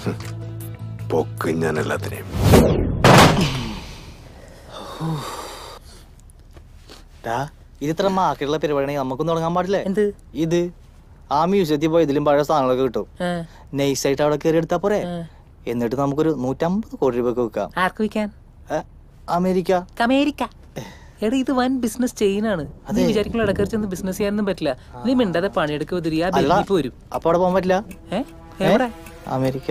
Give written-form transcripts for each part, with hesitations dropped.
പൊക്ക് ഞാൻ എല്ലാത്തിനെയും. ഇത് ഇത്ര മാർക്കറ്റുള്ള പരിപാടിയാണെങ്കിൽ നമുക്കൊന്നും തുടങ്ങാൻ പാടില്ലേ? എന്ത് ഇത്? ആ മ്യൂസിയത്തിൽ പോയി ഇതിലും പഴയ സാധനങ്ങളൊക്കെ കിട്ടും. നൈസായിട്ട് അവിടെ കയറി എടുത്താ പോരെ? എന്നിട്ട് നമുക്കൊരു 150 കോടി രൂപ വെക്കാം. ആർക്ക് വിൽക്കാൻ? അമേരിക്ക. അമേരിക്ക എടാ, ഇത് വൻ ബിസിനസ് ചെയിനാണ്. നീ വിചാരിക്കുള്ള ഇടക്കറി ചെന്ന് ബിസിനസ് ചെയ്യാനൊന്നും പറ്റില്ല. നീ മിണ്ടാതെ പണിയെടുക്കുക വരും. അപ്പൊ അവിടെ പോകാൻ പറ്റില്ല. എവിടെ? അമേരിക്ക.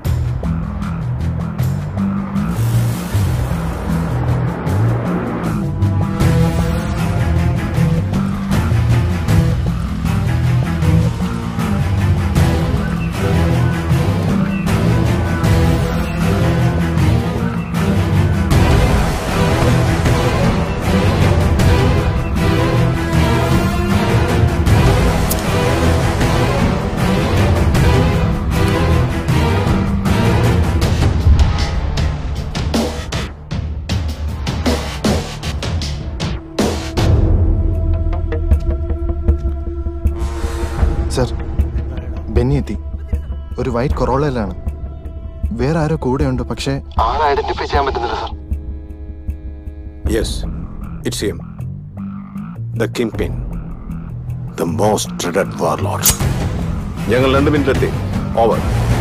സർ, ബെന്നി എത്തി. ഒരു വൈറ്റ് കൊറോളയിലാണ്. വേറെ ആരോ കൂടെയുണ്ട്, പക്ഷേ ആളെ ഐഡന്റിഫൈ ചെയ്യാൻ പറ്റുന്നില്ല sir. Yes, it's him. The kingpin, the most dreaded warlord. ഞങ്ങൾ 2 മിനിറ്റിലെത്തി. ഓവർ.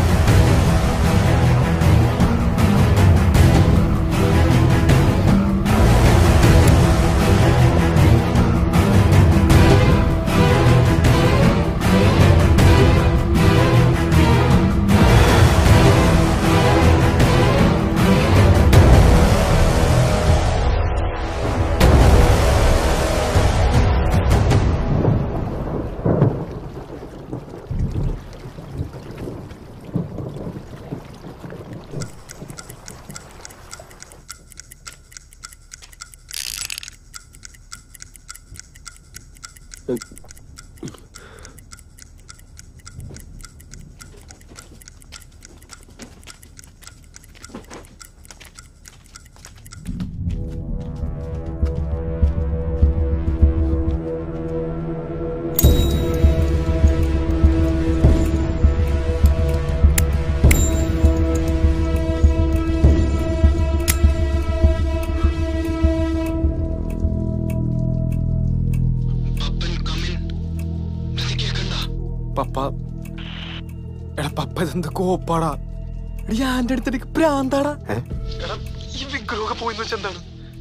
ഇതെന്ത് കോപ്പാടാ? എന്റെ അടുത്തേക്ക് പ്രാന്താടാ. ഈ വിഗ്രഹമൊക്കെ പോയിന്ന് വെച്ചെന്താണ്?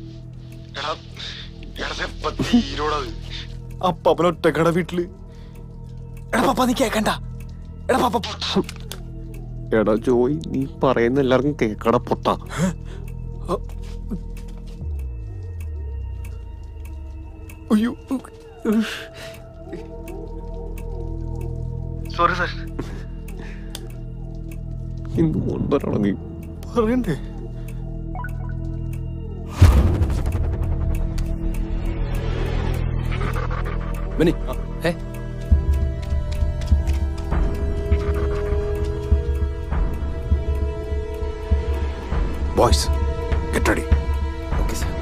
അപ്പൻ ഒറ്റക്കട വീട്ടില്. എടാ പപ്പ, നീ കേക്കണ്ട. എടാ പപ്പ. എടാ ജോയ്, നീ പറയുന്ന എല്ലാവർക്കും കേക്കട പൊട്ട. അയ്യോ, സോറി സാർ. ഇന്ന് കൊണ്ടുവരണോ നീ? പറയണ്ടേ? Benny, boys, get ready. Okay sir.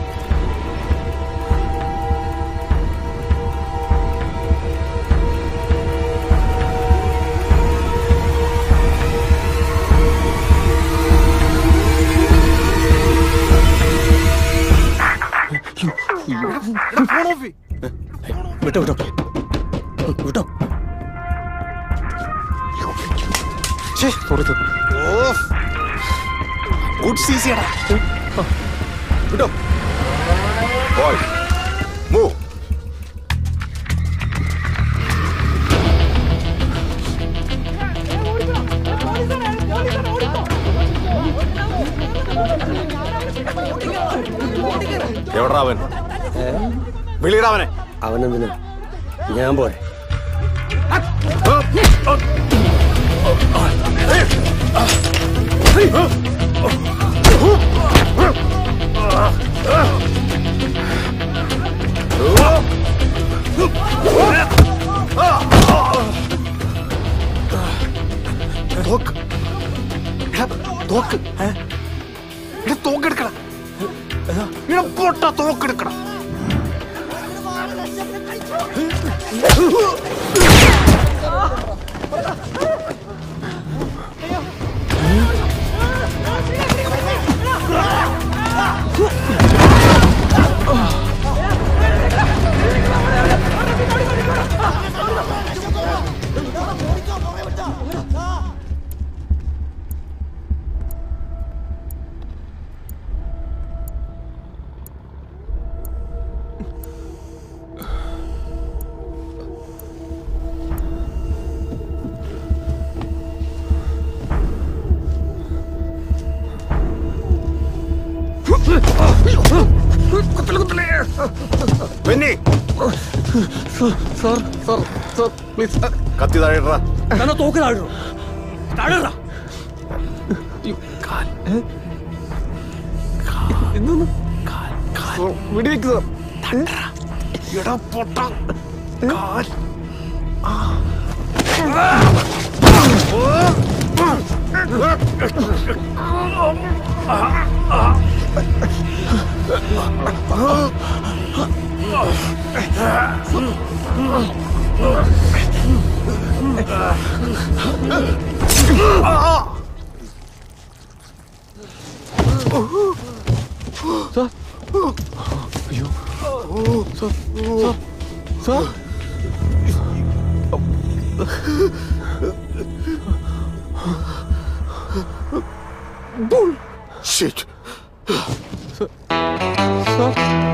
വിട്ടോ വിട്ടോ വിട്ടോ. ഗുഡ് സീസിയടാ. വിട്ടോ. Boy, move. എവിടാ അവൻ? വിളിയിടാവനെ. അവനെന്തിനാ? ഞാൻ പോരെ. തോക്കെടുക്കണം. പൊട്ട തോക്കെടുക്കണം. Benny sir sir sir please കത്തി താഴെടാ എന്നാ തോക്ക് താഴെ താഴെടാ വെടിവെക്ക് സാർ എടാ പൊട്ട കാൽ അയ്യോ സാർ Shit. Sir.